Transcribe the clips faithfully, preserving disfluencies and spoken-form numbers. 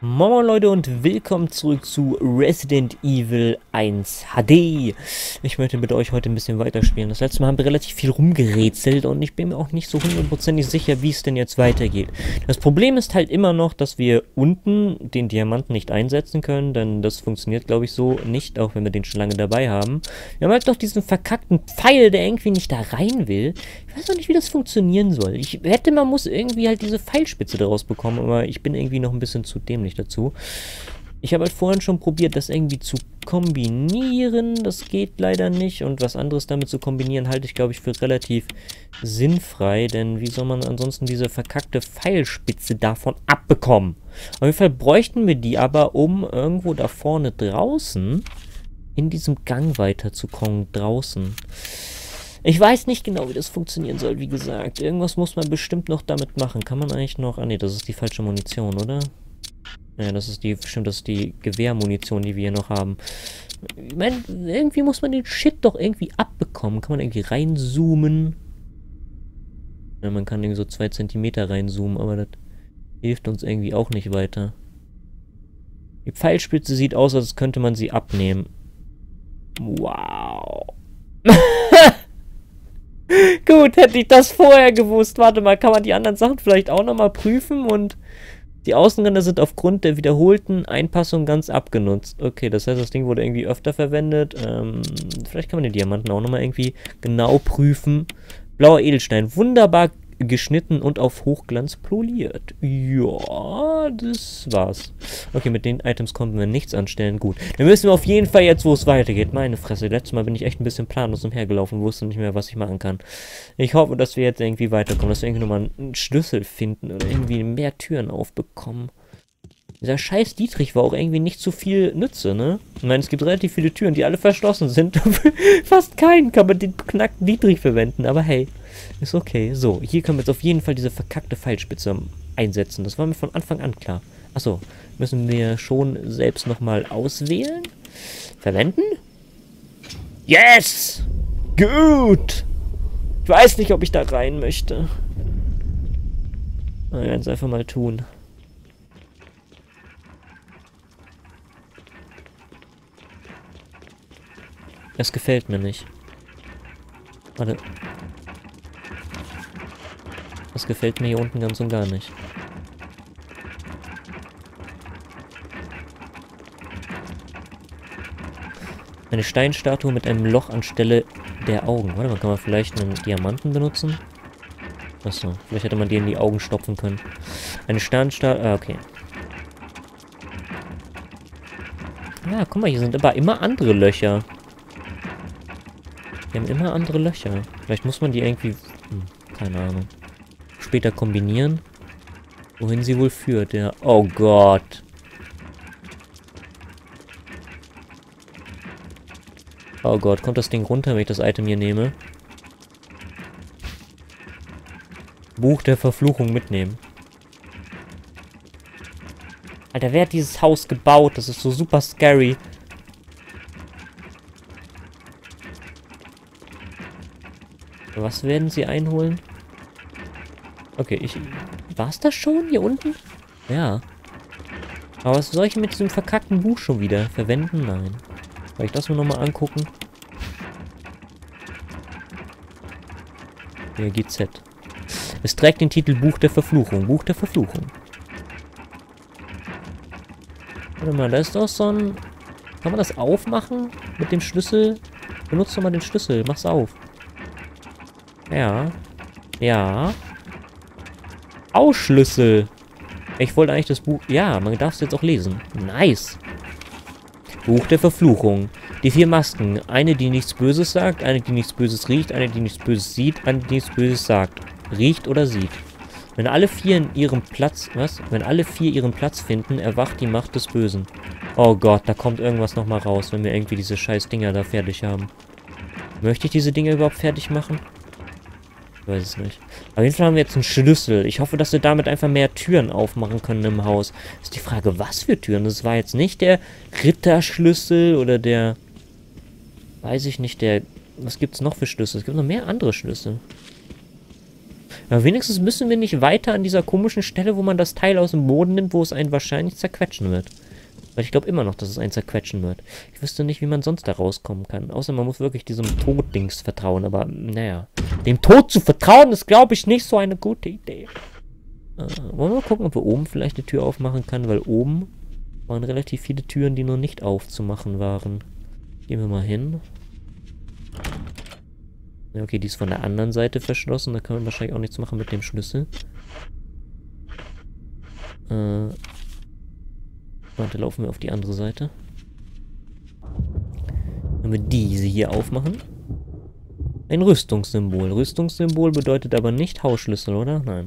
Moin Leute und willkommen zurück zu Resident Evil eins H D. Ich möchte mit euch heute ein bisschen weiterspielen. Das letzte Mal haben wir relativ viel rumgerätselt und ich bin mir auch nicht so hundertprozentig sicher, wie es denn jetzt weitergeht. Das Problem ist halt immer noch, dass wir unten den Diamanten nicht einsetzen können, denn das funktioniert, glaube ich, so nicht, auch wenn wir den schon lange dabei haben. Wir haben halt noch diesen verkackten Pfeil, der irgendwie nicht da rein will. Ich weiß auch nicht, wie das funktionieren soll. Ich hätte, man muss irgendwie halt diese Pfeilspitze daraus bekommen, aber ich bin irgendwie noch ein bisschen zu dämlich dazu. Ich habe halt vorhin schon probiert, das irgendwie zu kombinieren. Das geht leider nicht. Und was anderes damit zu kombinieren, halte ich, glaube ich, für relativ sinnfrei. Denn wie soll man ansonsten diese verkackte Pfeilspitze davon abbekommen? Auf jeden Fall bräuchten wir die aber, um irgendwo da vorne draußen in diesem Gang weiterzukommen. Draußen. Ich weiß nicht genau, wie das funktionieren soll, wie gesagt. Irgendwas muss man bestimmt noch damit machen. Kann man eigentlich noch... Ah ne, das ist die falsche Munition, oder? Ja, das ist die... Stimmt, das ist die Gewehrmunition, die wir hier noch haben. Ich meine, irgendwie muss man den Shit doch irgendwie abbekommen. Kann man irgendwie reinzoomen? Ja, man kann irgendwie so zwei Zentimeter reinzoomen, aber das hilft uns irgendwie auch nicht weiter. Die Pfeilspitze sieht aus, als könnte man sie abnehmen. Wow. Gut, hätte ich das vorher gewusst. Warte mal, kann man die anderen Sachen vielleicht auch nochmal prüfen? Und die Außenränder sind aufgrund der wiederholten Einpassung ganz abgenutzt. Okay, das heißt, das Ding wurde irgendwie öfter verwendet. Ähm, vielleicht kann man den Diamanten auch nochmal irgendwie genau prüfen. Blauer Edelstein, wunderbar geschnitten und auf Hochglanz poliert. Ja, das war's. Okay, mit den Items konnten wir nichts anstellen. Gut, dann wissen wir auf jeden Fall jetzt, wo es weitergeht. Meine Fresse, letztes Mal bin ich echt ein bisschen planlos umhergelaufen, wusste nicht mehr, was ich machen kann. Ich hoffe, dass wir jetzt irgendwie weiterkommen, dass wir irgendwie nochmal einen Schlüssel finden oder irgendwie mehr Türen aufbekommen. Dieser scheiß Dietrich war auch irgendwie nicht zu viel Nütze, ne? Ich meine, es gibt relativ viele Türen, die alle verschlossen sind. Fast keinen kann man den beknackten Dietrich verwenden, aber hey, ist okay. So, hier können wir jetzt auf jeden Fall diese verkackte Pfeilspitze einsetzen. Das war mir von Anfang an klar. Achso, müssen wir schon selbst nochmal auswählen? Verwenden? Yes! Gut! Ich weiß nicht, ob ich da rein möchte. Wir werden es einfach mal tun. Es gefällt mir nicht. Warte. Das gefällt mir hier unten ganz und gar nicht. Eine Steinstatue mit einem Loch anstelle der Augen. Warte mal, kann man vielleicht einen Diamanten benutzen? Achso, vielleicht hätte man die in die Augen stopfen können. Eine Sternstatue... Ah, okay. Ja, guck mal, hier sind aber immer andere Löcher. Die haben immer andere Löcher. Vielleicht muss man die irgendwie... Hm, keine Ahnung. Später kombinieren. Wohin sie wohl führt, ja. Oh Gott. Oh Gott, kommt das Ding runter, wenn ich das Item hier nehme? Buch der Verfluchung mitnehmen. Alter, wer hat dieses Haus gebaut? Das ist so super scary. Was werden sie einholen? Okay, ich... War's das schon hier unten? Ja. Aber was soll ich mit diesem verkackten Buch schon wieder verwenden? Nein. Soll ich das nur nochmal angucken? Ja, G Z. Es trägt den Titel Buch der Verfluchung. Buch der Verfluchung. Warte mal, da ist doch so ein... Kann man das aufmachen? Mit dem Schlüssel? Benutzt doch mal den Schlüssel. Mach's auf. Ja. Ja. Ausschlüssel. Ich wollte eigentlich das Buch... Ja, man darf es jetzt auch lesen. Nice. Buch der Verfluchung. Die vier Masken. Eine, die nichts Böses sagt. Eine, die nichts Böses riecht. Eine, die nichts Böses sieht. Eine, die nichts Böses sagt. Riecht oder sieht. Wenn alle vier in ihrem Platz... Was? Wenn alle vier ihren Platz finden, erwacht die Macht des Bösen. Oh Gott, da kommt irgendwas nochmal raus, wenn wir irgendwie diese scheiß Dinger da fertig haben. Möchte ich diese Dinger überhaupt fertig machen? Ich weiß es nicht. Auf jeden Fall haben wir jetzt einen Schlüssel. Ich hoffe, dass wir damit einfach mehr Türen aufmachen können im Haus. Ist die Frage, was für Türen? Das war jetzt nicht der Ritterschlüssel oder der... Weiß ich nicht, der... Was gibt es noch für Schlüssel? Es gibt noch mehr andere Schlüssel. Aber wenigstens müssen wir nicht weiter an dieser komischen Stelle, wo man das Teil aus dem Boden nimmt, wo es einen wahrscheinlich zerquetschen wird. Weil ich glaube immer noch, dass es einen zerquetschen wird. Ich wüsste nicht, wie man sonst da rauskommen kann. Außer man muss wirklich diesem Toddings vertrauen. Aber, naja. Dem Tod zu vertrauen, ist, glaube ich, nicht so eine gute Idee. Äh, wollen wir mal gucken, ob wir oben vielleicht eine Tür aufmachen können, weil oben waren relativ viele Türen, die noch nicht aufzumachen waren. Gehen wir mal hin. Ja, okay, die ist von der anderen Seite verschlossen. Da können wir wahrscheinlich auch nichts machen mit dem Schlüssel. Äh... Warte, laufen wir auf die andere Seite. Wenn wir diese hier aufmachen. Ein Rüstungssymbol. Rüstungssymbol bedeutet aber nicht Hausschlüssel, oder? Nein.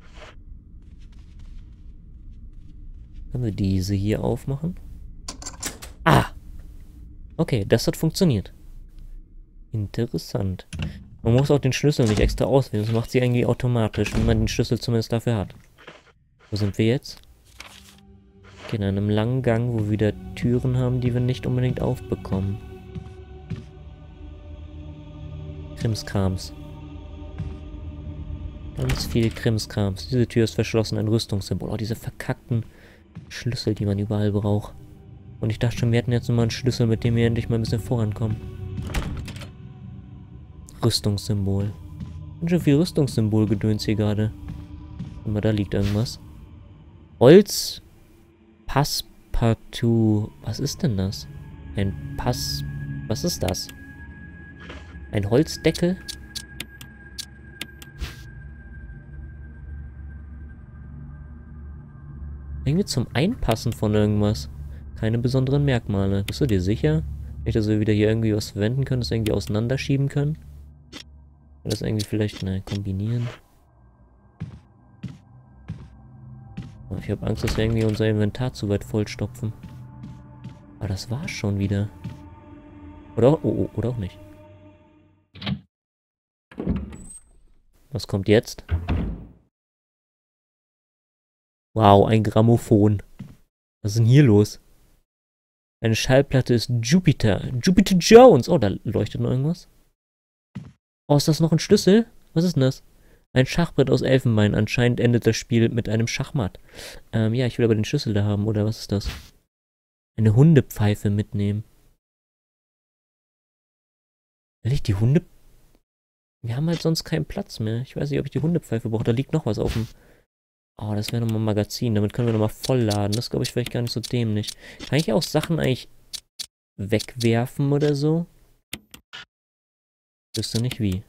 Wenn wir diese hier aufmachen. Ah! Okay, das hat funktioniert. Interessant. Man muss auch den Schlüssel nicht extra auswählen. Das macht sie irgendwie automatisch, wenn man den Schlüssel zumindest dafür hat. Wo sind wir jetzt? Okay, in einem langen Gang, wo wir wieder Türen haben, die wir nicht unbedingt aufbekommen. Krimskrams. Ganz viel Krimskrams. Diese Tür ist verschlossen, ein Rüstungssymbol. Oh, diese verkackten Schlüssel, die man überall braucht. Und ich dachte schon, wir hätten jetzt nochmal einen Schlüssel, mit dem wir endlich mal ein bisschen vorankommen. Rüstungssymbol. Ganz schön viel Rüstungssymbol-Gedöns hier gerade. Guck mal, da liegt irgendwas. Holz. Passepartout. Was ist denn das? Ein Pass... Was ist das? Ein Holzdeckel? Irgendwie zum Einpassen von irgendwas. Keine besonderen Merkmale. Bist du dir sicher? Nicht, dass wir wieder hier irgendwie was verwenden können, das irgendwie auseinanderschieben können? Das irgendwie vielleicht, ne, kombinieren. Ich habe Angst, dass wir irgendwie unser Inventar zu weit vollstopfen. Aber das war's schon wieder. Oder, oh, oh, oder auch nicht. Was kommt jetzt? Wow, ein Grammophon. Was ist denn hier los? Eine Schallplatte ist Jupiter. Jupiter Jones. Oh, da leuchtet noch irgendwas. Oh, ist das noch ein Schlüssel? Was ist denn das? Ein Schachbrett aus Elfenbein. Anscheinend endet das Spiel mit einem Schachmatt. Ähm, ja, ich will aber den Schlüssel da haben, oder was ist das? Eine Hundepfeife mitnehmen. Will ich die Hunde... Wir haben halt sonst keinen Platz mehr. Ich weiß nicht, ob ich die Hundepfeife brauche. Da liegt noch was auf dem... Oh, das wäre nochmal ein Magazin. Damit können wir nochmal vollladen. Das glaube ich vielleicht gar nicht so dämlich. Kann ich auch Sachen eigentlich wegwerfen oder so? Wüsste nicht wie.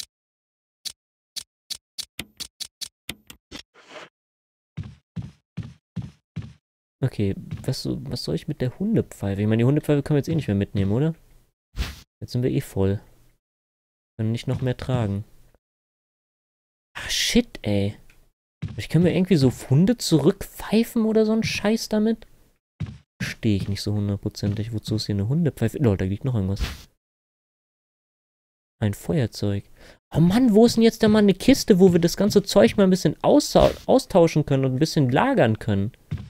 Okay, was, was soll ich mit der Hundepfeife? Ich meine, die Hundepfeife können wir jetzt eh nicht mehr mitnehmen, oder? Jetzt sind wir eh voll. Können nicht noch mehr tragen. Ach, shit, ey. Ich kann mir irgendwie so Hunde zurückpfeifen oder so ein Scheiß damit? Verstehe ich nicht so hundertprozentig. Wozu ist hier eine Hundepfeife? Oh, da liegt noch irgendwas. Ein Feuerzeug. Oh Mann, wo ist denn jetzt da mal eine Kiste, wo wir das ganze Zeug mal ein bisschen austauschen können und ein bisschen lagern können?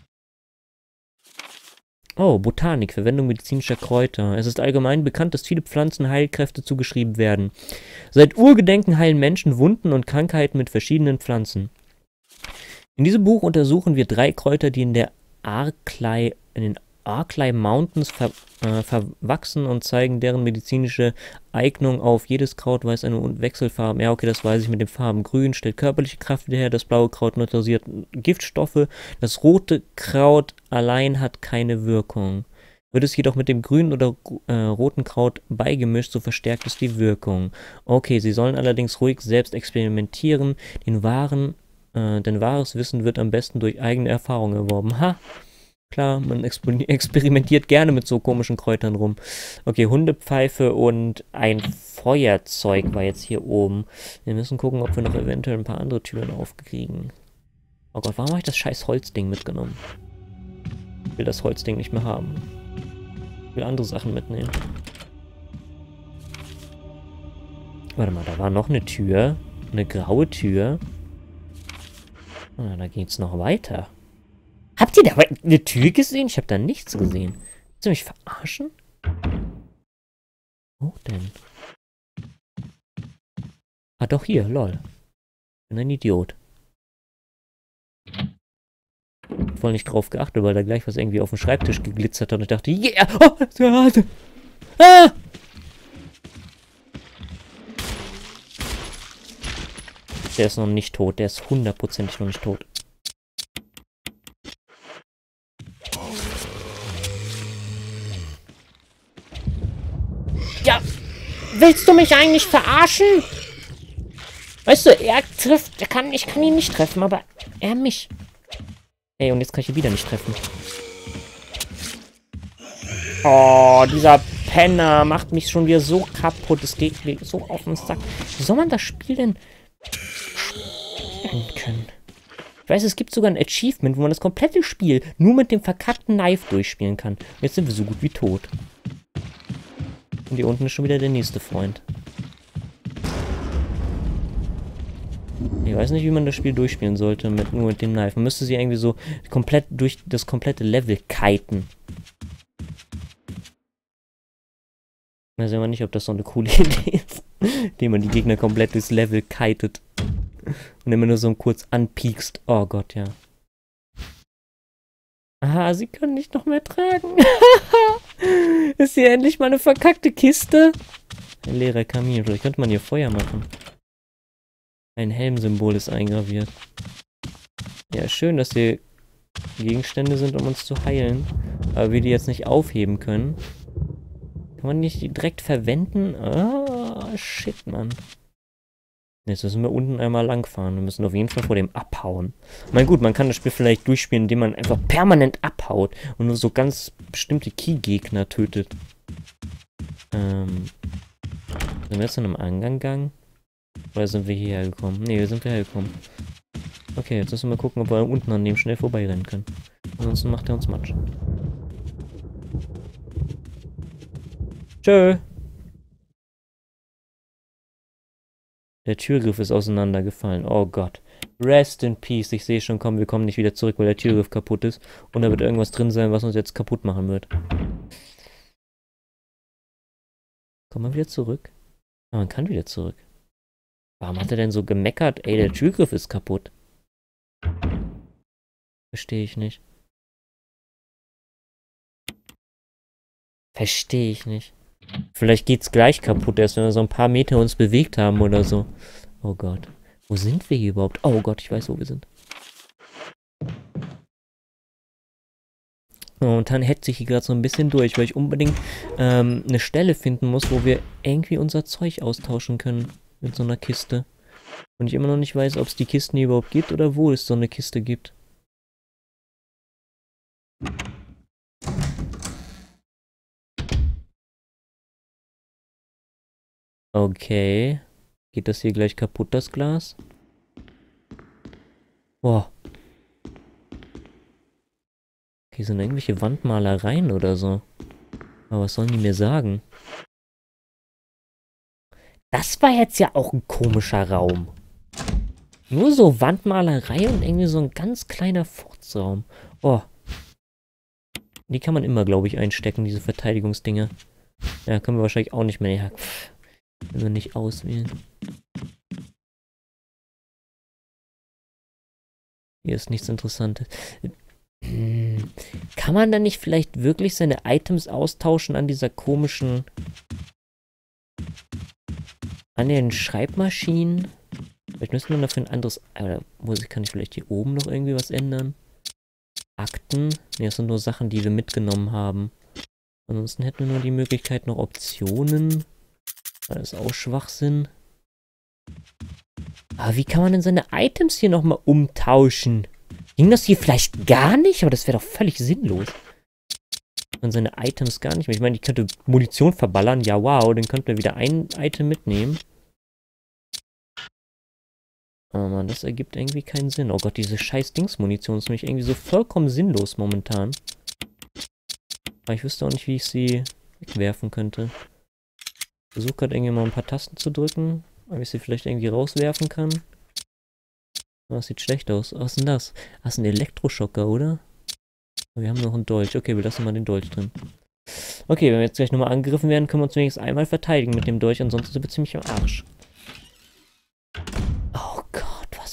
Oh, Botanik, Verwendung medizinischer Kräuter. Es ist allgemein bekannt, dass viele Pflanzen Heilkräfte zugeschrieben werden. Seit Urgedenken heilen Menschen Wunden und Krankheiten mit verschiedenen Pflanzen. In diesem Buch untersuchen wir drei Kräuter, die in der Arklay, in den Arklay Mountains ver, äh, verwachsen und zeigen deren medizinische Eignung auf. Jedes Kraut weist eine Wechselfarbe. Ja, okay, das weiß ich mit den Farben. Grün stellt körperliche Kraft wieder her, das blaue Kraut neutralisiert Giftstoffe. Das rote Kraut allein hat keine Wirkung. Wird es jedoch mit dem grünen oder äh, roten Kraut beigemischt, so verstärkt es die Wirkung. Okay, sie sollen allerdings ruhig selbst experimentieren. Den wahren, äh, denn wahres Wissen wird am besten durch eigene Erfahrung erworben. Ha! Klar, man experimentiert gerne mit so komischen Kräutern rum. Okay, Hundepfeife und ein Feuerzeug war jetzt hier oben. Wir müssen gucken, ob wir noch eventuell ein paar andere Türen aufkriegen. Oh Gott, warum habe ich das scheiß Holzding mitgenommen? Ich will das Holzding nicht mehr haben. Ich will andere Sachen mitnehmen. Warte mal, da war noch eine Tür. Eine graue Tür. Ah, da geht's noch weiter. Habt ihr da eine Tür gesehen? Ich habe da nichts gesehen. Willst du mich verarschen? Wo denn? Ah, doch hier, lol. bin ein Idiot. Voll nicht drauf geachtet, weil da gleich was irgendwie auf dem Schreibtisch geglitzert hat und ich dachte, yeah! Oh, ah! Der ist noch nicht tot, der ist hundertprozentig noch nicht tot. Ja! Willst du mich eigentlich verarschen? Weißt du, er trifft, er kann, ich kann ihn nicht treffen, aber er mich. Ey, und jetzt kann ich ihn wieder nicht treffen. Oh, dieser Penner macht mich schon wieder so kaputt. Es geht mir so auf den Sack. Wie soll man das Spiel denn spielen können? Ich weiß, es gibt sogar ein Achievement, wo man das komplette Spiel nur mit dem verkackten Knife durchspielen kann. Jetzt sind wir so gut wie tot. Und hier unten ist schon wieder der nächste Freund. Ich weiß nicht, wie man das Spiel durchspielen sollte, mit, nur mit dem Knife. Man müsste sie irgendwie so komplett durch das komplette Level kiten. Ich weiß aber nicht, ob das so eine coole Idee ist, indem man die Gegner komplett durchs Level kitet. Und immer nur so kurz anpiekst. Oh Gott, ja. Aha, sie können nicht noch mehr tragen. Ist hier endlich mal eine verkackte Kiste? Ein leerer Kamin. Vielleicht könnte man hier Feuer machen. Ein Helmsymbol ist eingraviert. Ja, schön, dass hier Gegenstände sind, um uns zu heilen. Aber wir die jetzt nicht aufheben können. Kann man nicht die direkt verwenden? Ah, shit, Mann. Jetzt müssen wir unten einmal langfahren. Wir müssen auf jeden Fall vor dem abhauen. Ich meine, gut, man kann das Spiel vielleicht durchspielen, indem man einfach permanent abhaut und nur so ganz bestimmte Key-Gegner tötet. Ähm. Sind wir jetzt in einem anderen Gang? Oder sind wir hierher gekommen? Ne, wir sind hierher gekommen. Okay, jetzt müssen wir gucken, ob wir unten an dem schnell vorbeirennen können. Ansonsten macht er uns Matsch. Tschö. Der Türgriff ist auseinandergefallen. Oh Gott. Rest in Peace. Ich sehe schon, komm, wir kommen nicht wieder zurück, weil der Türgriff kaputt ist. Und da wird irgendwas drin sein, was uns jetzt kaputt machen wird. Kommen wir wieder zurück? Ah, man kann wieder zurück. Warum hat er denn so gemeckert? Ey, der Türgriff ist kaputt. Verstehe ich nicht. Verstehe ich nicht. Vielleicht geht's gleich kaputt, erst wenn wir so ein paar Meter uns bewegt haben oder so. Oh Gott. Wo sind wir hier überhaupt? Oh Gott, ich weiß, wo wir sind. Und dann hetze ich hier gerade so ein bisschen durch, weil ich unbedingt ähm, eine Stelle finden muss, wo wir irgendwie unser Zeug austauschen können. Mit so einer Kiste. Und ich immer noch nicht weiß, ob es die Kisten hier überhaupt gibt oder wo es so eine Kiste gibt. Okay. Geht das hier gleich kaputt, das Glas? Boah. Okay, sind irgendwelche Wandmalereien oder so. Aber was sollen die mir sagen? Das war jetzt ja auch ein komischer Raum. Nur so Wandmalerei und irgendwie so ein ganz kleiner Furzraum. Oh. Die kann man immer, glaube ich, einstecken, diese Verteidigungsdinger. Ja, können wir wahrscheinlich auch nicht mehr. Ja, pff, können wir nicht auswählen. Hier ist nichts Interessantes. Hm. Kann man dann nicht vielleicht wirklich seine Items austauschen an dieser komischen... An den Schreibmaschinen? Vielleicht müsste man dafür ein anderes... Oder muss ich, kann ich vielleicht hier oben noch irgendwie was ändern? Akten? Ne, das sind nur Sachen, die wir mitgenommen haben. Ansonsten hätten wir nur die Möglichkeit noch Optionen. Das ist auch Schwachsinn. Aber wie kann man denn seine Items hier nochmal umtauschen? Ging das hier vielleicht gar nicht? Aber das wäre doch völlig sinnlos. Man seine Items gar nicht mehr. Ich meine, ich könnte Munition verballern. Ja, wow. Dann könnten wir wieder ein Item mitnehmen. Oh Mann, das ergibt irgendwie keinen Sinn. Oh Gott, diese scheiß Dings-Munition ist nämlich irgendwie so vollkommen sinnlos momentan. Aber ich wüsste auch nicht, wie ich sie wegwerfen könnte. Ich versuche gerade irgendwie mal ein paar Tasten zu drücken. Ob ich sie vielleicht irgendwie rauswerfen kann. Oh, das sieht schlecht aus. Was ist denn das? Das ist ein Elektroschocker, oder? Wir haben noch einen Dolch. Okay, wir lassen mal den Dolch drin. Okay, wenn wir jetzt gleich nochmal angegriffen werden, können wir uns wenigstens einmal verteidigen mit dem Dolch. Ansonsten sind wir ziemlich am Arsch. Oh Gott, was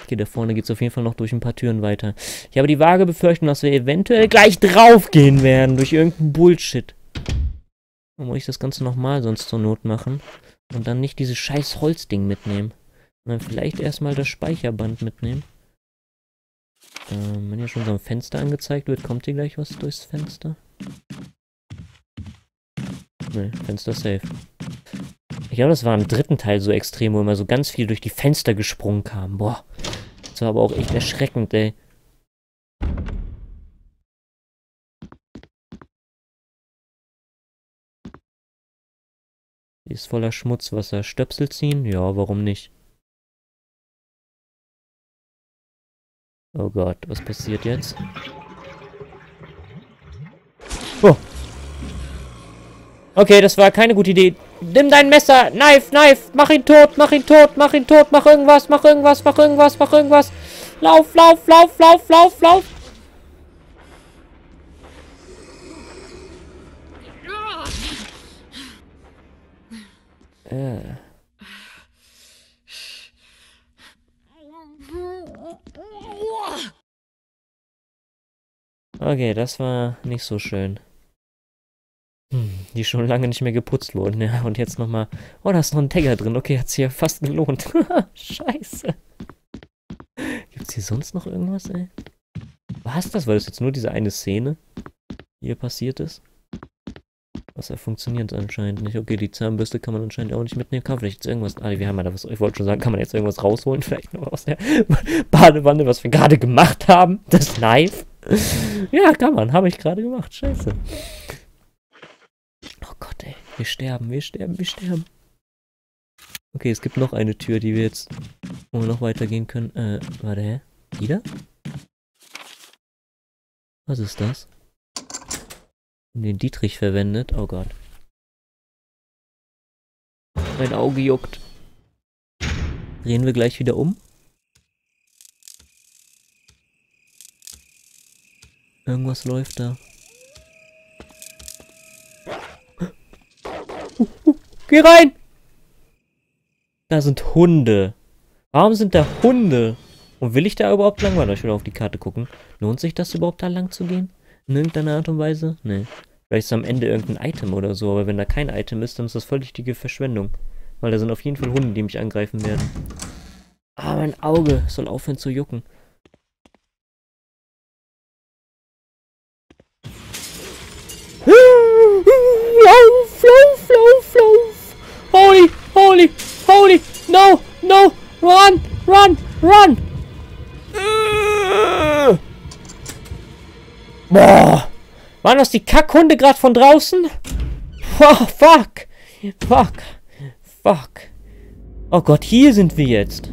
Okay, da vorne geht es auf jeden Fall noch durch ein paar Türen weiter. Ich habe die vage Befürchtung, dass wir eventuell gleich draufgehen werden durch irgendeinen Bullshit. Dann muss ich das Ganze nochmal sonst zur Not machen. Und dann nicht dieses scheiß Holzding mitnehmen. Sondern vielleicht erstmal das Speicherband mitnehmen. Ähm, wenn hier schon so ein Fenster angezeigt wird, kommt hier gleich was durchs Fenster? Ne, Fenster safe. Ich glaube, das war im dritten Teil so extrem, wo immer so ganz viel durch die Fenster gesprungen kam. Boah. Das war aber auch echt erschreckend, ey. Die ist voller Schmutzwasser. Stöpsel ziehen? Ja, warum nicht? Oh Gott, was passiert jetzt? Oh. Okay, das war keine gute Idee. Nimm dein Messer! Knife, Knife! Mach ihn tot! Mach ihn tot! Mach ihn tot! Mach irgendwas! Mach irgendwas! Mach irgendwas! Mach irgendwas! Lauf, lauf, lauf, lauf, lauf, lauf! Äh. Okay, das war nicht so schön. Hm, die schon lange nicht mehr geputzt wurden, ja. Und jetzt nochmal... Oh, da ist noch ein Tagger drin. Okay, hat's hier fast gelohnt. Scheiße. Gibt's hier sonst noch irgendwas, ey? Was das? War das jetzt nur diese eine Szene, die hier passiert ist? Was ja funktioniert anscheinend nicht. Okay, die Zahnbürste kann man anscheinend auch nicht mitnehmen. Kann man vielleicht jetzt irgendwas... Ah, wir haben ja da was... Ich wollte schon sagen, kann man jetzt irgendwas rausholen? Vielleicht noch aus der Badewanne, was wir gerade gemacht haben? Das Knife? Ja, kann man. Habe ich gerade gemacht. Scheiße. Oh Gott, ey. Wir sterben, wir sterben, wir sterben. Okay, es gibt noch eine Tür, die wir jetzt... Wo wir noch weitergehen können. Äh, warte, hä? Wieder? Was ist das? Den Dietrich verwendet. Oh Gott. Mein Auge juckt. Drehen wir gleich wieder um? Irgendwas läuft da. Uh, uh, geh rein! Da sind Hunde. Warum sind da Hunde? Und will ich da überhaupt lang? Warte, ich will auf die Karte gucken. Lohnt sich das überhaupt da lang zu gehen? In irgendeiner Art und Weise? Nee. Vielleicht ist am Ende irgendein Item oder so, aber wenn da kein Item ist, dann ist das völlig die Verschwendung. Weil da sind auf jeden Fall Hunde, die mich angreifen werden. Ah, mein Auge soll aufhören zu jucken. Lauf, lauf, lauf, lauf! Holy, holy, holy! No, no! Run, run, run! Boah! Waren das die Kackhunde gerade von draußen? Oh, fuck! Fuck! Fuck! Oh Gott, hier sind wir jetzt!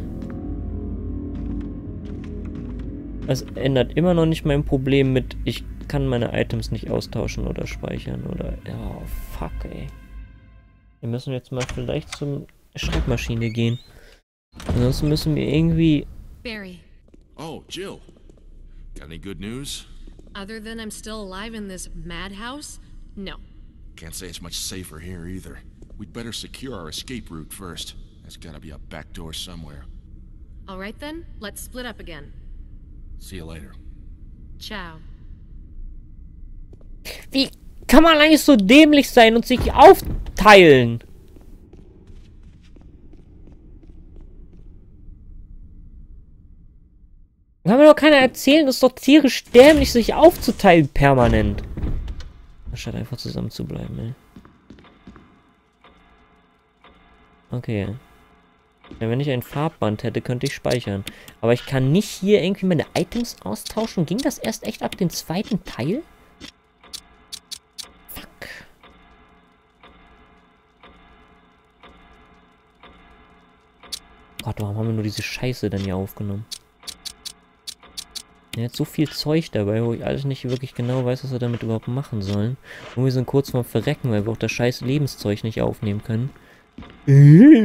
Das ändert immer noch nicht mein Problem mit, ich kann meine Items nicht austauschen oder speichern oder... Oh, fuck, ey. Wir müssen jetzt mal vielleicht zum Schreibmaschine gehen. Ansonsten müssen wir irgendwie... Barry. Oh, Jill. Got any good news? Other than I'm still alive in this madhouse? No. Can't say it's much safer here either. We'd better secure our escape route first. There's gotta be a back door somewhere. Alright then, let's split up again. See you later. Ciao. Wie kann man eigentlich so dämlich sein und sich aufteilen? Kann mir doch keiner erzählen, das ist doch tierisch dämlich, sich aufzuteilen permanent. Anstatt einfach zusammen zu bleiben, ey. Okay. Ja, wenn ich ein Farbband hätte, könnte ich speichern. Aber ich kann nicht hier irgendwie meine Items austauschen. Ging das erst echt ab dem zweiten Teil? Fuck. Gott, warum haben wir nur diese Scheiße denn hier aufgenommen? Er hat so viel Zeug dabei, wo ich alles nicht wirklich genau weiß, was wir damit überhaupt machen sollen. Und wir sind kurz vorm Verrecken, weil wir auch das scheiß Lebenszeug nicht aufnehmen können. Wir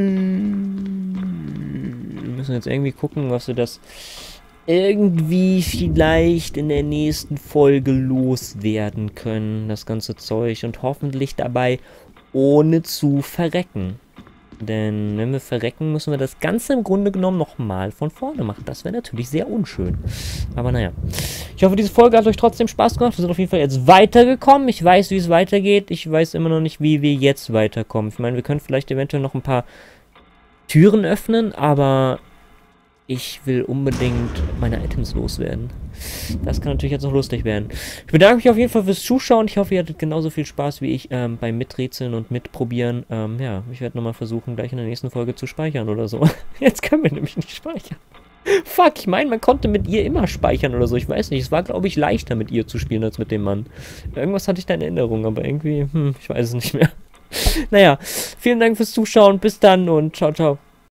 müssen jetzt irgendwie gucken, was wir das irgendwie vielleicht in der nächsten Folge loswerden können, das ganze Zeug. Und hoffentlich dabei ohne zu verrecken. Denn wenn wir verrecken, müssen wir das Ganze im Grunde genommen nochmal von vorne machen. Das wäre natürlich sehr unschön. Aber naja. Ich hoffe, diese Folge hat euch trotzdem Spaß gemacht. Wir sind auf jeden Fall jetzt weitergekommen. Ich weiß, wie es weitergeht. Ich weiß immer noch nicht, wie wir jetzt weiterkommen. Ich meine, wir können vielleicht eventuell noch ein paar Türen öffnen, aber ich will unbedingt meine Items loswerden. Das kann natürlich jetzt noch lustig werden. Ich bedanke mich auf jeden Fall fürs Zuschauen. Ich hoffe, ihr hattet genauso viel Spaß wie ich ähm, beim Miträtseln und Mitprobieren. Ähm, ja, ich werde nochmal versuchen, gleich in der nächsten Folge zu speichern oder so. Jetzt können wir nämlich nicht speichern. Fuck, ich meine, man konnte mit ihr immer speichern oder so. Ich weiß nicht, es war, glaube ich, leichter mit ihr zu spielen als mit dem Mann. Irgendwas hatte ich da in Erinnerung, aber irgendwie, hm, ich weiß es nicht mehr. Naja, vielen Dank fürs Zuschauen. Bis dann und ciao, ciao.